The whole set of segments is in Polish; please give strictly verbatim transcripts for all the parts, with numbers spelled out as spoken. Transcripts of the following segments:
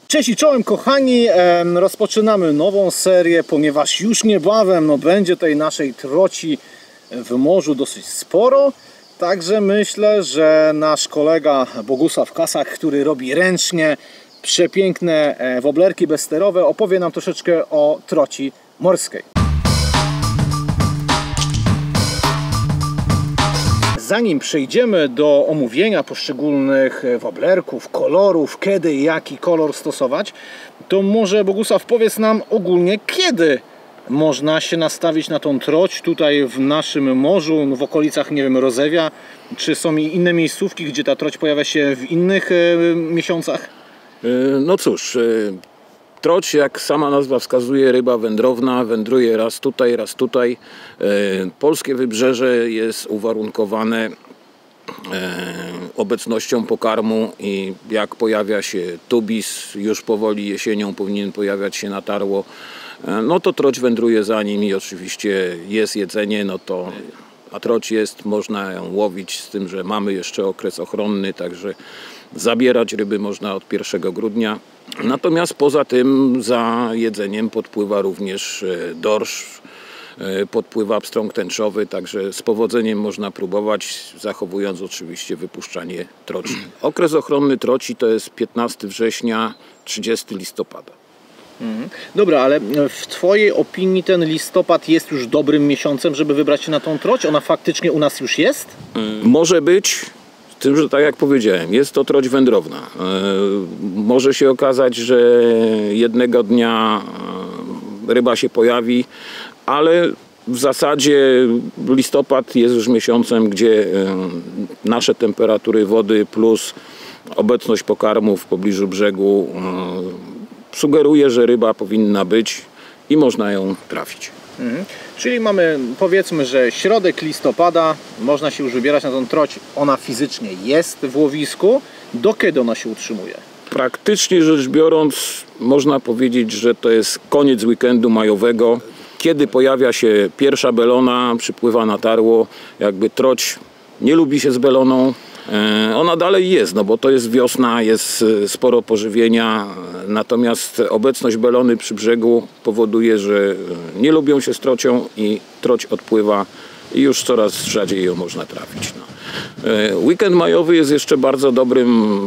Cześć i czołem kochani, rozpoczynamy nową serię, ponieważ już niebawem no, będzie tej naszej troci w morzu dosyć sporo. Także myślę, że nasz kolega Bogusław Kasak, który robi ręcznie przepiękne woblerki bezsterowe, opowie nam troszeczkę o troci morskiej. Zanim przejdziemy do omówienia poszczególnych woblerków, kolorów, kiedy i jaki kolor stosować, to może Bogusław powiedz nam ogólnie, kiedy można się nastawić na tą troć tutaj w naszym morzu, w okolicach, nie wiem, Rozewia, czy są inne miejscówki, gdzie ta troć pojawia się w innych e, miesiącach? No cóż, e, troć, jak sama nazwa wskazuje, ryba wędrowna, wędruje raz tutaj, raz tutaj. E, polskie wybrzeże jest uwarunkowane e, obecnością pokarmu i jak pojawia się tubis, już powoli jesienią powinien pojawiać się natarło, e, no to troć wędruje za nim i oczywiście jest jedzenie, no to a troć jest, można ją łowić, z tym, że mamy jeszcze okres ochronny, także zabierać ryby można od pierwszego grudnia. Natomiast poza tym za jedzeniem podpływa również dorsz, podpływa pstrąg tęczowy, także z powodzeniem można próbować, zachowując oczywiście wypuszczanie troci. Okres ochronny troci to jest piętnastego września, trzydziestego listopada. Mhm. Dobra, ale w Twojej opinii ten listopad jest już dobrym miesiącem, żeby wybrać się na tą troć? Ona faktycznie u nas już jest? Może być. Z tym, że tak jak powiedziałem, jest to troć wędrowna. Może się okazać, że jednego dnia ryba się pojawi, ale w zasadzie listopad jest już miesiącem, gdzie nasze temperatury wody plus obecność pokarmu w pobliżu brzegu sugeruje, że ryba powinna być i można ją trafić. Mhm. Czyli mamy, powiedzmy, że środek listopada, można się już wybierać na tą troć. Ona fizycznie jest w łowisku. Do kiedy ona się utrzymuje? Praktycznie rzecz biorąc, można powiedzieć, że to jest koniec weekendu majowego. Kiedy pojawia się pierwsza belona, przypływa natarło, jakby troć nie lubi się z beloną. Ona dalej jest, no bo to jest wiosna, jest sporo pożywienia, natomiast obecność belony przy brzegu powoduje, że nie lubią się z trocią i troć odpływa i już coraz rzadziej ją można trafić. No. Weekend majowy jest jeszcze bardzo dobrym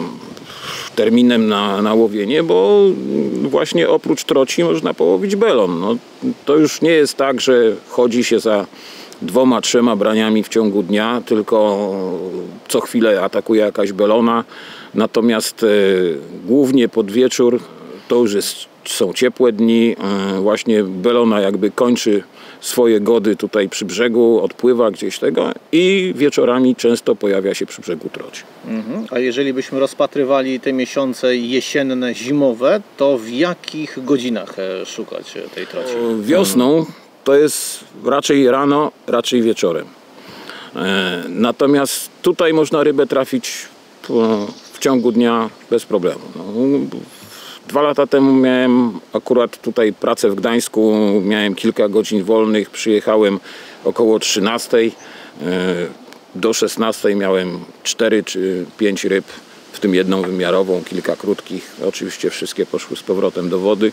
terminem na, na łowienie, bo właśnie oprócz troci można połowić belon. No, to już nie jest tak, że chodzi się za dwoma, trzema braniami w ciągu dnia, tylko co chwilę atakuje jakaś belona. Natomiast e, głównie pod wieczór to już jest, są ciepłe dni. E, właśnie belona jakby kończy swoje gody tutaj przy brzegu, odpływa gdzieś tego i wieczorami często pojawia się przy brzegu troć. Mhm. A jeżeli byśmy rozpatrywali te miesiące jesienne, zimowe, to w jakich godzinach szukać tej troci? Wiosną to jest raczej rano, raczej wieczorem. E, natomiast tutaj można rybę trafić w, w ciągu dnia bez problemu. No, dwa lata temu miałem akurat tutaj pracę w Gdańsku, miałem kilka godzin wolnych, przyjechałem około trzynastej. E, do szesnastej miałem cztery czy pięć ryb, w tym jedną wymiarową, kilka krótkich. Oczywiście wszystkie poszły z powrotem do wody,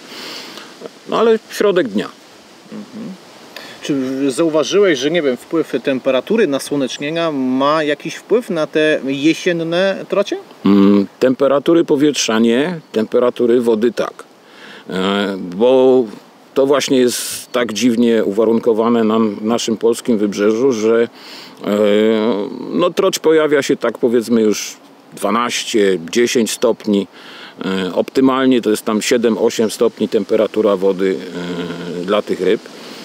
no ale środek dnia. Mhm. Czy zauważyłeś, że nie wiem, wpływ temperatury nasłonecznienia ma jakiś wpływ na te jesienne trocie? Mm, temperatury powietrza nie, temperatury wody tak. E, bo to właśnie jest tak dziwnie uwarunkowane na naszym polskim wybrzeżu, że e, no, troć pojawia się tak powiedzmy już dwanaście dziesięć stopni. E, optymalnie to jest tam siedem osiem stopni temperatura wody e, dla tych ryb.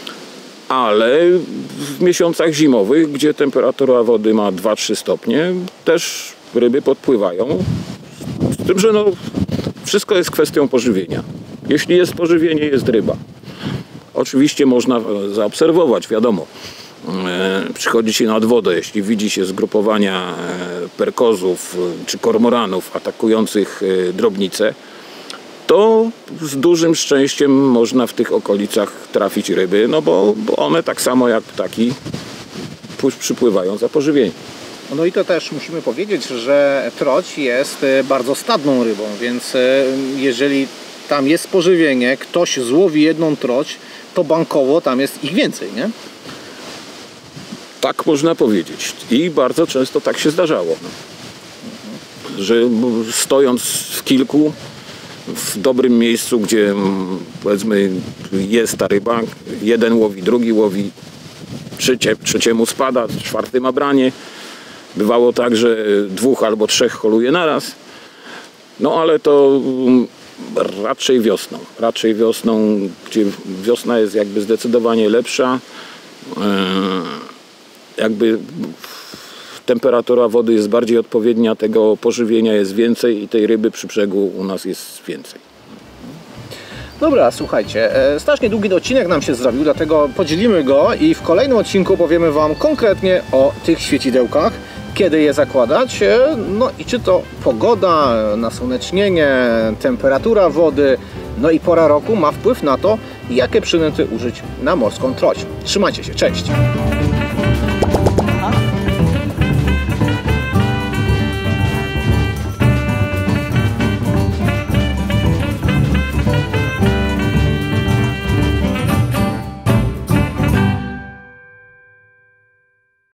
Ale w miesiącach zimowych, gdzie temperatura wody ma dwa trzy stopnie, też ryby podpływają. Z tym, że no, wszystko jest kwestią pożywienia. Jeśli jest pożywienie, jest ryba. Oczywiście można zaobserwować, wiadomo. E, przychodzi się nad wodę, jeśli widzi się zgrupowania e, perkozów czy kormoranów atakujących e, drobnice, to z dużym szczęściem można w tych okolicach trafić ryby, no bo, bo one tak samo jak ptaki przypływają za pożywieniem. No i to też musimy powiedzieć, że troć jest bardzo stadną rybą, więc jeżeli tam jest pożywienie, ktoś złowi jedną troć, to bankowo tam jest ich więcej, nie? Tak można powiedzieć. I bardzo często tak się zdarzało. Że stojąc w kilku, w dobrym miejscu, gdzie powiedzmy jest ta ryba, jeden łowi, drugi łowi, trzecie, trzeciemu spada, czwarty ma branie. Bywało tak, że dwóch albo trzech holuje naraz. No ale to raczej wiosną. Raczej wiosną, gdzie wiosna jest jakby zdecydowanie lepsza. Jakby temperatura wody jest bardziej odpowiednia, tego pożywienia jest więcej i tej ryby przy brzegu u nas jest więcej. Dobra, słuchajcie, strasznie długi odcinek nam się zrobił, dlatego podzielimy go i w kolejnym odcinku powiemy Wam konkretnie o tych świecidełkach, kiedy je zakładać, no i czy to pogoda, nasłonecznienie, temperatura wody, no i pora roku ma wpływ na to, jakie przynęty użyć na morską troć. Trzymajcie się, cześć!